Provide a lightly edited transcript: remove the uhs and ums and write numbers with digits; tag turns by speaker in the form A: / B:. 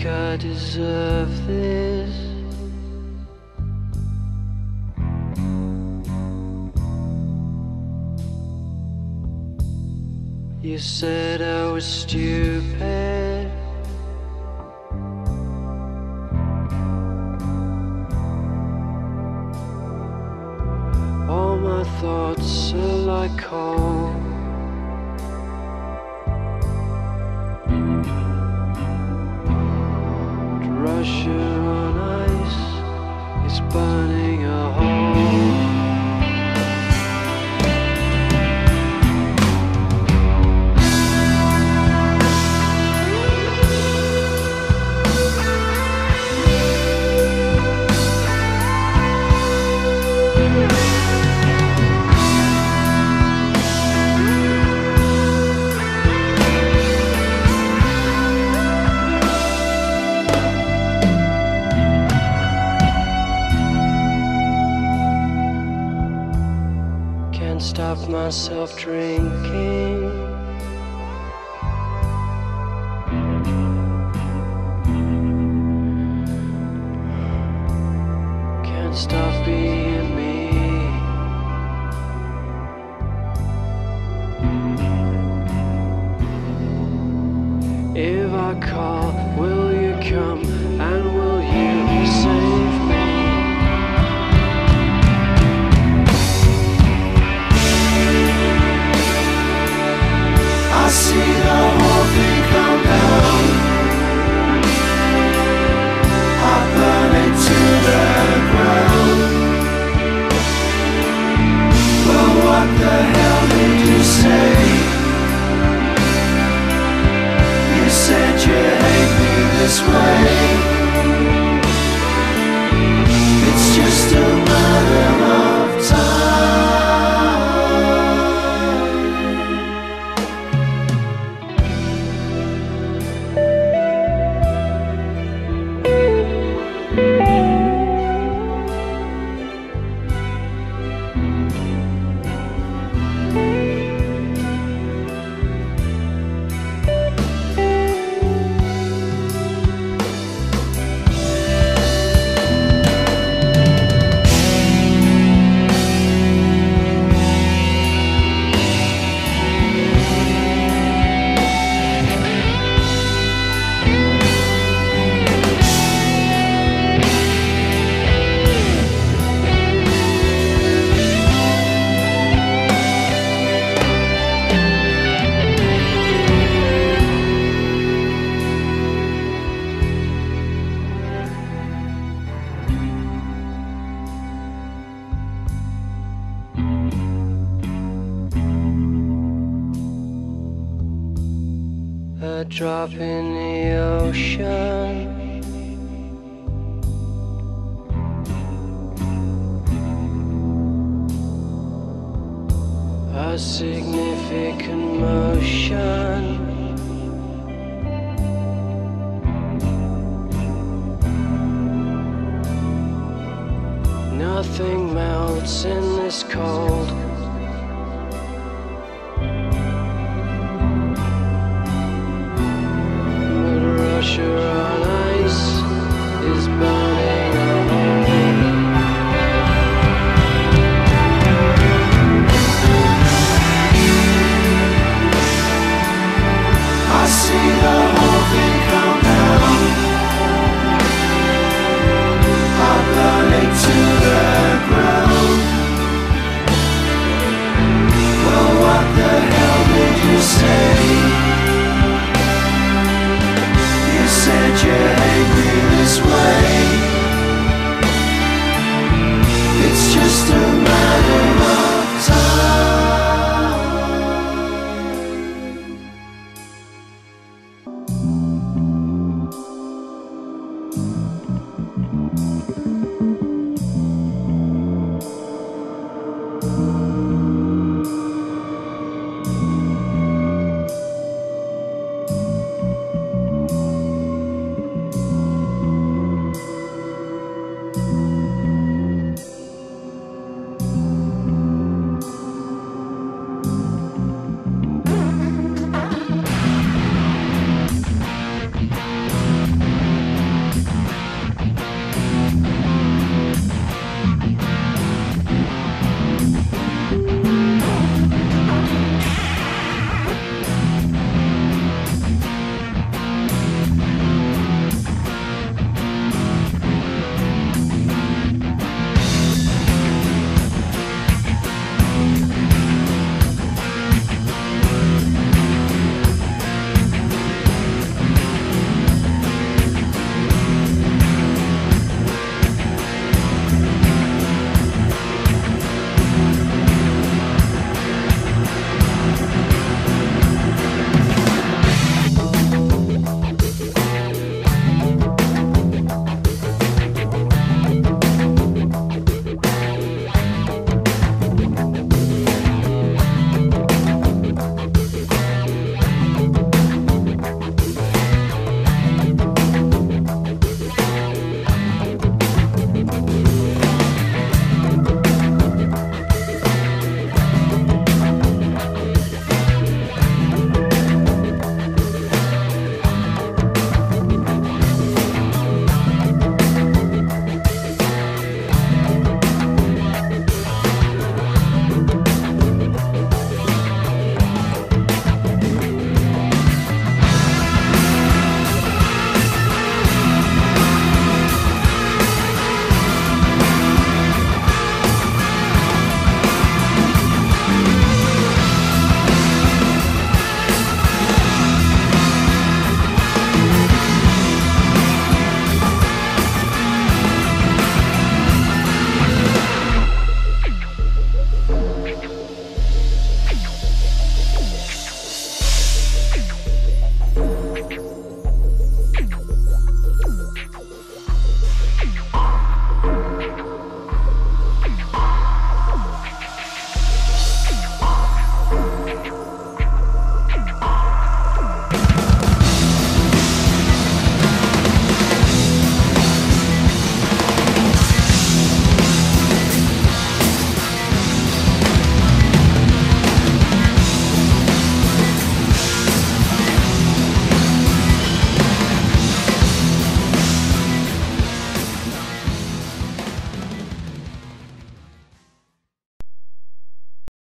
A: I deserve this. You said I was stupid. All my thoughts are like coal. Russia on ice is burning a hole. Can't stop myself drinking. Can't stop being me. If I call, will you come and will you save me? I see the whole thing come down. I burn it to the ground. Well, what the hell did you say? You said you hate me this way. It's just a matter of time. A drop in the ocean, a significant motion. Nothing melts in this cold. Russia on ice is burning a hole. I see the whole thing come down. I burn it to the ground. Well, what the hell did you say?